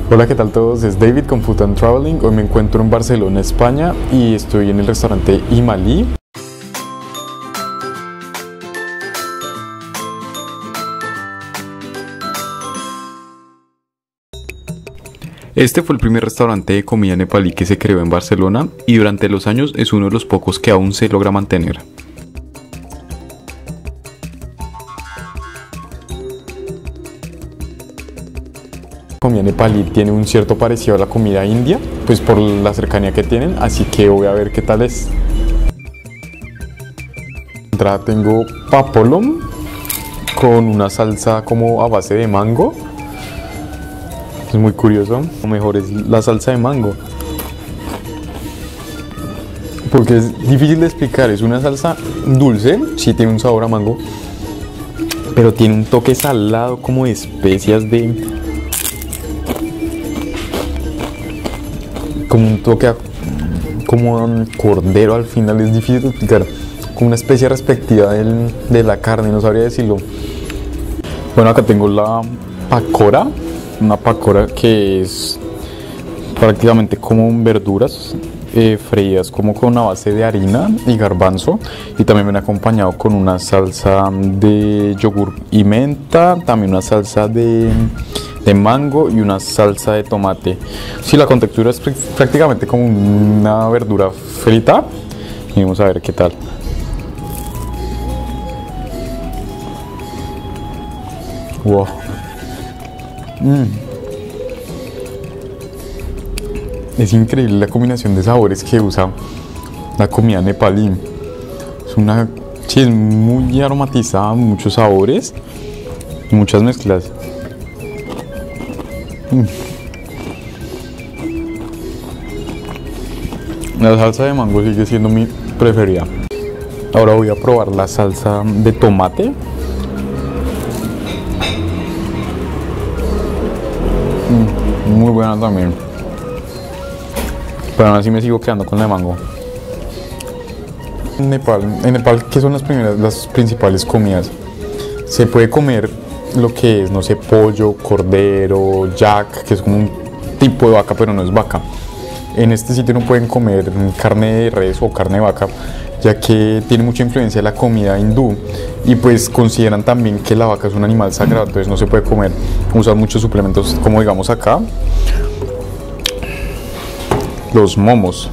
Hola, ¿qué tal todos? Es David con Food and Traveling. Hoy me encuentro en Barcelona, España, y estoy en el restaurante Himalí. Este fue el primer restaurante de comida nepalí que se creó en Barcelona y durante los años es uno de los pocos que aún se logra mantener. La comida nepalí tiene un cierto parecido a la comida india, pues por la cercanía que tienen, así que voy a ver qué tal es. De entrada tengo papolom con una salsa como a base de mango. Es muy curioso, lo mejor es la salsa de mango, porque es difícil de explicar. Es una salsa dulce, sí tiene un sabor a mango, pero tiene un toque salado como de especias como un toque como cordero al final. Es difícil de explicar, como una especie respectiva de la carne, no sabría decirlo. Bueno, acá tengo la pakora, una pakora que es prácticamente como verduras freídas como con una base de harina y garbanzo, y también viene acompañado con una salsa de yogur y menta, también una salsa de mango y una salsa de tomate. Sí, la contextura es prácticamente como una verdura frita, y vamos a ver qué tal. Wow. Es increíble la combinación de sabores que usa la comida nepalí. Sí, es muy aromatizada, muchos sabores, muchas mezclas. La salsa de mango sigue siendo mi preferida. Ahora voy a probar la salsa de tomate. Muy buena también, pero aún así me sigo quedando con la de mango. En Nepal, ¿qué son las principales comidas? Se puede comer lo que es, no sé, pollo, cordero, yak, que es como un tipo de vaca, pero no es vaca. En este sitio no pueden comer carne de res o carne de vaca, ya que tiene mucha influencia de la comida hindú, y pues consideran también que la vaca es un animal sagrado, entonces no se puede comer. Usan muchos suplementos, como digamos acá los momos.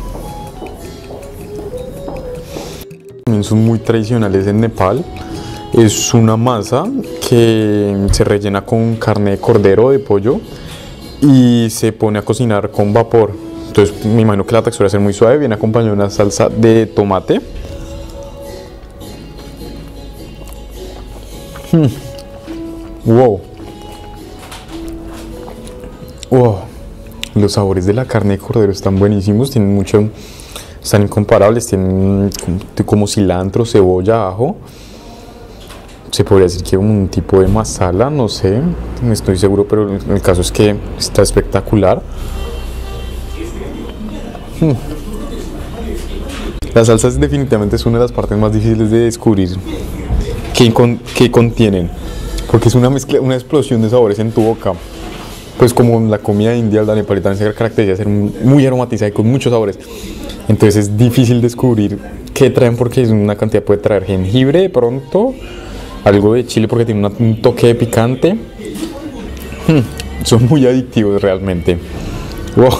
También son muy tradicionales en Nepal. Es una masa que se rellena con carne de cordero o de pollo y se pone a cocinar con vapor. Entonces me imagino que la textura va a ser muy suave. Viene acompañado de una salsa de tomate. Wow. Wow. Los sabores de la carne de cordero están buenísimos. Están incomparables. Tienen como cilantro, cebolla, ajo. Se podría decir que un tipo de masala, no sé, no estoy seguro, pero el caso es que está espectacular. Las salsas definitivamente es una de las partes más difíciles de descubrir qué contienen, porque es una mezcla, una explosión de sabores en tu boca. Pues como la comida india, la nepalita se caracteriza de ser muy aromatizada y con muchos sabores. Entonces es difícil descubrir qué traen, porque es una cantidad. Puede traer jengibre de pronto, algo de chile porque tiene un toque de picante. Son muy adictivos realmente. Wow.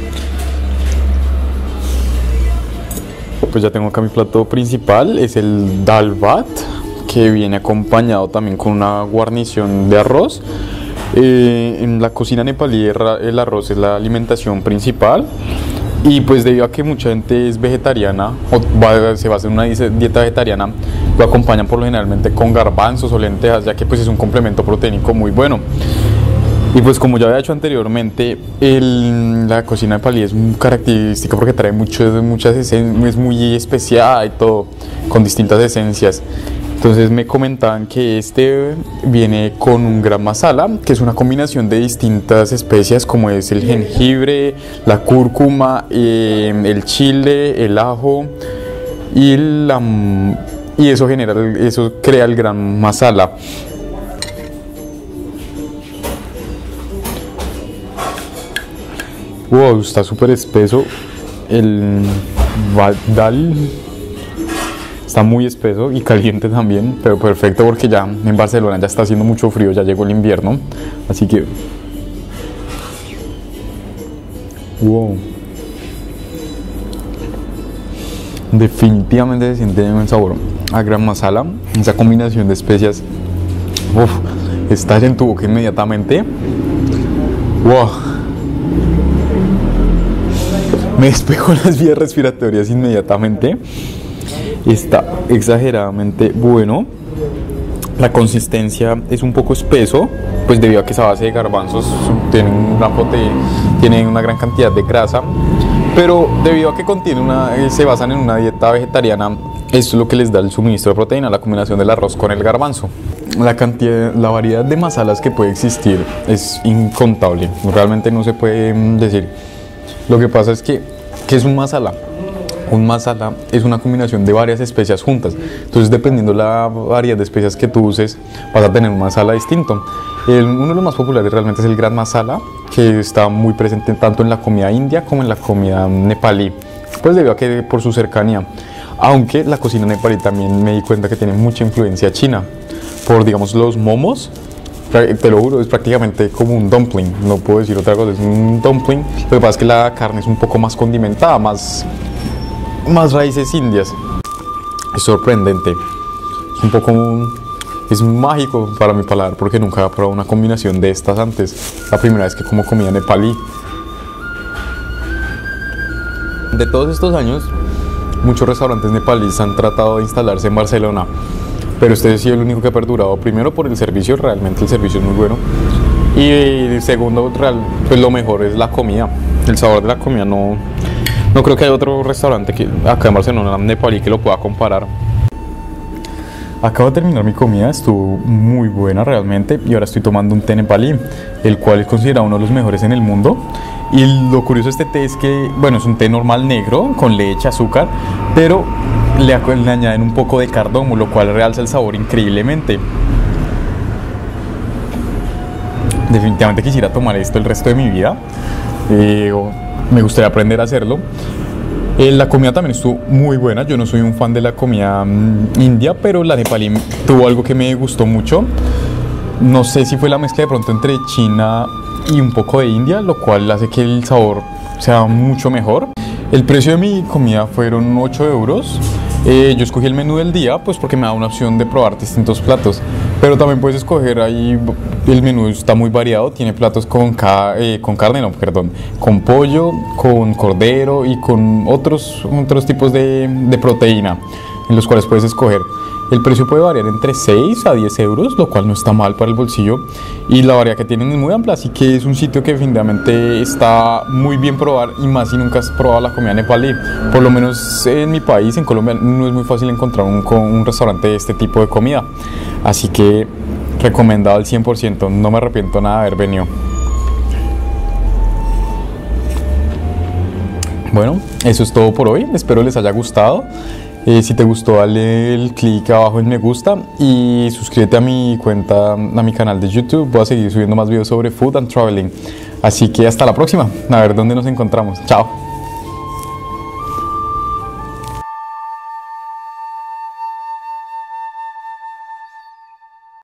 Pues ya tengo acá mi plato principal, es el dal bhat, que viene acompañado también con una guarnición de arroz. En la cocina nepalí el arroz es la alimentación principal, y pues debido a que mucha gente es vegetariana o se va a hacer una dieta vegetariana, lo acompañan por lo generalmente con garbanzos o lentejas, ya que pues es un complemento proteínico muy bueno. Y pues como ya había hecho anteriormente, la cocina nepalí es muy característica porque trae muchas esencias, es muy especiada y todo, con distintas esencias. Entonces me comentaban que este viene con un gram masala, que es una combinación de distintas especias como es el jengibre, la cúrcuma, el chile, el ajo y eso crea el gram masala. Wow, está súper espeso. El dal está muy espeso y caliente también, pero perfecto porque ya en Barcelona ya está haciendo mucho frío, ya llegó el invierno, así que wow, definitivamente se siente el sabor a gran masala, esa combinación de especias, uf, estalla en tu boca inmediatamente. Wow, me despejo las vías respiratorias inmediatamente. Está exageradamente bueno. La consistencia es un poco espeso, pues debido a que esa base de garbanzos tiene una gran cantidad de grasa, pero debido a que se basan en una dieta vegetariana, esto es lo que les da el suministro de proteína, la combinación del arroz con el garbanzo. La variedad de masalas que puede existir es incontable, realmente no se puede decir. Lo que pasa es que, ¿qué es un masala? Un masala es una combinación de varias especias juntas, entonces dependiendo la variedad de especias que tú uses vas a tener un masala distinto. Uno de los más populares realmente es el Garam Masala, que está muy presente tanto en la comida india como en la comida nepalí, pues debido a que por su cercanía, aunque la cocina nepalí también me di cuenta que tiene mucha influencia china, por digamos los momos. Te lo juro, es prácticamente como un dumpling, no puedo decir otra cosa, es un dumpling. Lo que pasa es que la carne es un poco más condimentada, más raíces indias. Es sorprendente, es un poco, es mágico para mi paladar porque nunca he probado una combinación de estas antes. La primera vez que como comida nepalí. De todos estos años, muchos restaurantes nepalíes han tratado de instalarse en Barcelona, pero este ha sido el único que ha perdurado. Primero por el servicio, realmente el servicio es muy bueno, y segundo, pues lo mejor es la comida, el sabor de la comida. No creo que haya otro restaurante acá en Barcelona nepalí que lo pueda comparar. Acabo de terminar mi comida, estuvo muy buena realmente, y ahora estoy tomando un té nepalí, el cual es considerado uno de los mejores en el mundo. Y lo curioso de este té es que, bueno, es un té normal negro con leche, azúcar, pero le añaden un poco de cardamomo, lo cual realza el sabor increíblemente. Definitivamente quisiera tomar esto el resto de mi vida. Me gustaría aprender a hacerlo. La comida también estuvo muy buena. Yo no soy un fan de la comida india, pero la nepalí tuvo algo que me gustó mucho. No sé si fue la mezcla de pronto entre China y un poco de India, lo cual hace que el sabor sea mucho mejor. El precio de mi comida fueron 8 euros. Yo escogí el menú del día pues porque me da una opción de probar distintos platos, pero también puedes escoger ahí, el menú está muy variado, tiene platos con carne, no, perdón, con pollo, con cordero y con otros tipos de proteína en los cuales puedes escoger. El precio puede variar entre 6 a 10 euros, lo cual no está mal para el bolsillo, y la variedad que tienen es muy amplia, así que es un sitio que definitivamente está muy bien probar, y más si nunca has probado la comida nepalí. Por lo menos en mi país, en Colombia, no es muy fácil encontrar un restaurante de este tipo de comida, así que recomendado al 100%, no me arrepiento nada de haber venido. Bueno, eso es todo por hoy, espero les haya gustado. Si te gustó, dale el clic abajo en me gusta y suscríbete a mi cuenta, a mi canal de YouTube. Voy a seguir subiendo más videos sobre food and traveling. Así que hasta la próxima, a ver dónde nos encontramos. Chao.